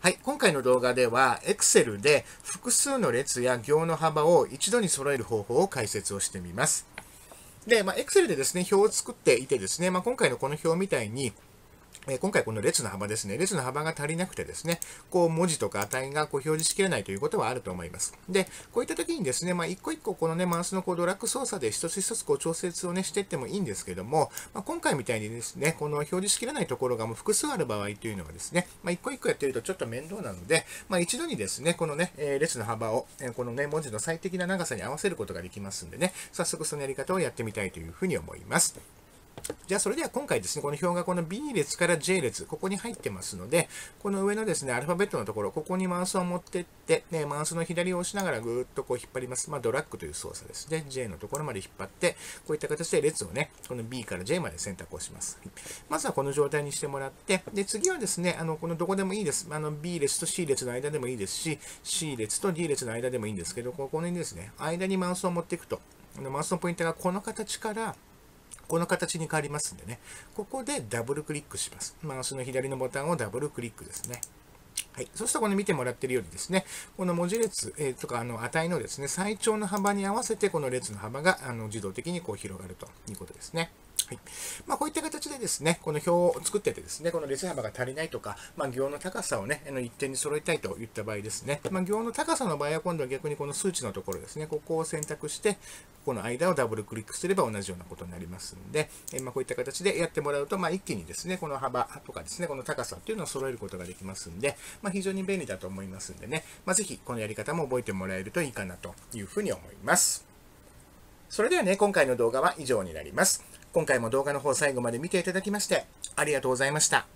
はい、今回の動画では Excel で複数の列や行の幅を一度に揃える方法を解説をしてみます。で、Excel でですね、表を作っていてですね、今回のこの表みたいに、今回この列の幅ですね。列の幅が足りなくてですね、文字とか値が表示しきれないということはあると思います。で、こういった時にですね、一個一個このね、マウスのドラッグ操作で一つ一つ調節をね、していってもいいんですけども、今回みたいにですね、この表示しきれないところがもう複数ある場合というのはですね、一個一個やってるとちょっと面倒なので、一度にですね、このね、列の幅を、このね、文字の最適な長さに合わせることができますんでね、早速そのやり方をやってみたいというふうに思います。じゃあ、それでは今回ですね、この表がこの B 列から J 列、ここに入ってますので、この上のですね、アルファベットのところ、ここにマウスを持っていって、マウスの左を押しながらぐーっと引っ張ります。ドラッグという操作ですね。J のところまで引っ張って、こういった形で列をね、この B から J まで選択をします。まずはこの状態にしてもらって、で、次はですね、このどこでもいいです。B 列と C 列の間でもいいですし、C 列と D 列の間でもいいんですけど、ここにですね、間にマウスを持っていくと、マウスのポイントがこの形から、この形に変わりますんでね、ここでダブルクリックします。マウスの左のボタンをダブルクリックですね。はい。そうしたらこの見てもらっているようにですね、この文字列、とか値のですね、最長の幅に合わせてこの列の幅が自動的に広がるということですね。はい。こういった形でですね、この表を作っててですね、この列幅が足りないとか、行の高さをね、一定に揃えたいといった場合ですね、行の高さの場合は今度は逆にこの数値のところですね、ここを選択して、この間をダブルクリックすれば同じようなことになりますので、こういった形でやってもらうと、一気にですね、この幅とかですね、この高さっていうのを揃えることができますんで、非常に便利だと思いますんでね、ぜひこのやり方も覚えてもらえるといいかなというふうに思います。それではね、今回の動画は以上になります。今回も動画の方最後まで見ていただきまして、ありがとうございました。